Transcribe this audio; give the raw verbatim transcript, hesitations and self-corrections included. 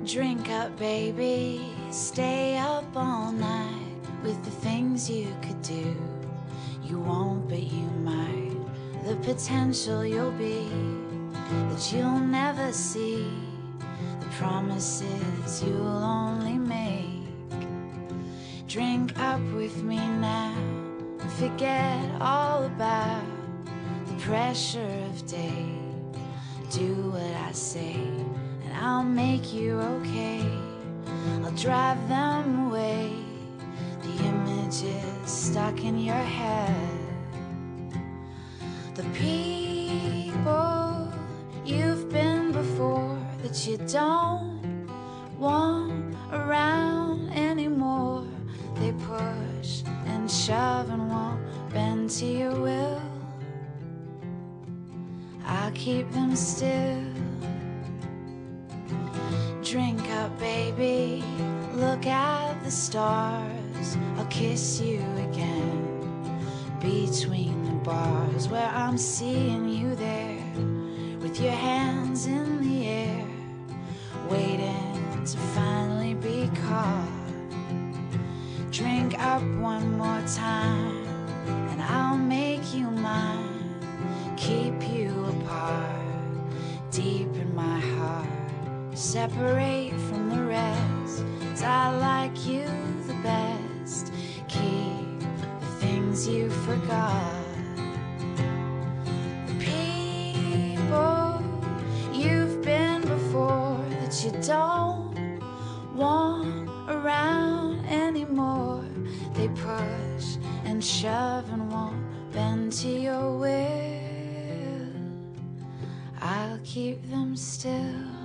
Drink up, baby, stay up all night with the things you could do. You won't, but you might. The potential you'll be that you'll never see. The promises you'll only make. Drink up with me now and forget all about the pressure of day. Do what I say and I'll make you okay. I'll drive them away, the images stuck in your head. The people you've been before that you don't want around anymore. They push and shove and won't bend to your will. I'll keep them still. Drink up, baby, look at the stars. I'll kiss you again between the bars, where I'm seeing you there with your hands in the air, waiting to finally be caught. Drink up one more time and I'll make you mine, keep you apart, deep in my heart. Separate from the rest, 'cause I like you the best. Keep the things you forgot. The people you've been before that you don't want around anymore. They push and shove and won't bend to your will. I'll keep them still.